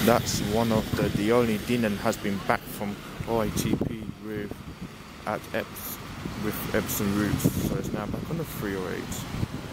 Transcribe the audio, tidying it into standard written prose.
That's one of the only Dinan has been back from OITP with Epsom routes, so it's now back on the 308.